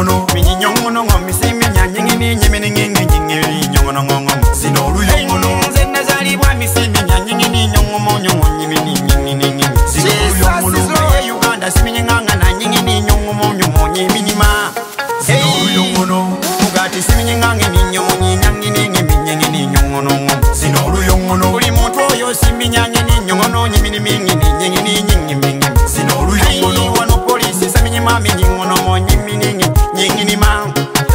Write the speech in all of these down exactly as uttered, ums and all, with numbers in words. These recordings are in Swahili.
yongono minyi nyongono ngomi siminya nyingi ni nyimi ni nyingi nyingi nyongono ngongom sinoru yongono zena zali bwa misiminya nyingi ni nyongomo nyongo nyimi ni nyingi ni nyingi sinoru yongono ye Uganda siminya nganga na nyingi ni nyongomo nyongo nyimi ni ma sinoru yongono mugati siminya nganga ni nyongo nyingi ni nyingi nyingi ni nyongono ngom sinoru yongono uli muntu oyo siminya nyingi ni nyongono nyimi ni mingi ni nyingi ni nyingi mingi sinoru yongono wano polisi siminya mami nyingono mo nyimi ni nyingi nyingi ni ma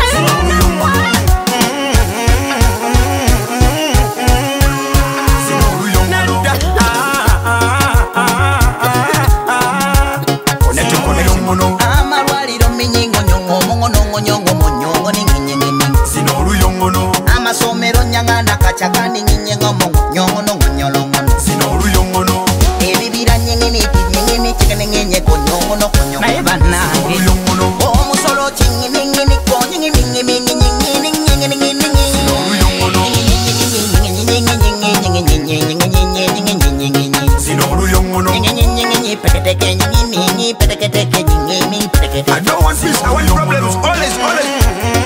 Somero nyangana kachakani nyingo mongo nyongo no nyolongo sinoru yongono ebibira nyingini nyingini chikene nyenye ko nyongo no nyongo na ebana yongono o musolo chingini nyingini ko nyingini nyingini nyingini nyingini nyingini sinoru yongono sinoru yongono I don't want peace, I want problems always always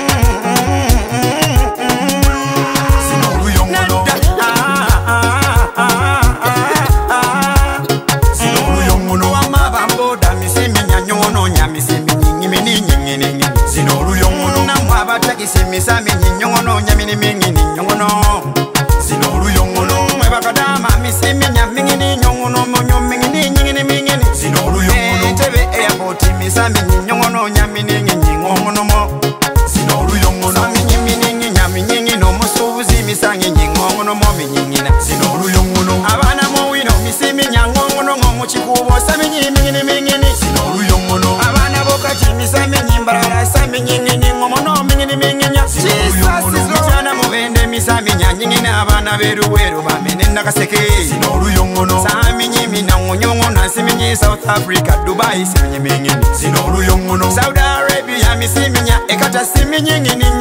Simisa minyi nyongono nyamini mingi ni nyongono sinoru yongono mwebakadama misimi nyamingi ni nyongono monyo mingi ni nyingi ni mingi ni sinoru yongono tebe airport misa minyi nyongono nyamini nyingi nyongono mo sinoru yongono minyi mingi nyamini nyingi no musubuzi misa nyingi nyongono mo minyi na sinoru yongono abana mo wino misimi nyongono ngomo chikubo saminyi mingi ni mingi ni sinoru yongono abana bokati misa minyi mbarara saminyi nyingi ngomo mingi ni mingi Mchana mubende misaminya nyingi na abana beru weru bamene nakaseke sinoru yongono sami nyimi na ngonyongo na siminyi South Africa Dubai siminyi mingi sinoru yongono Saudi Arabia misiminya ekata siminyi nyingi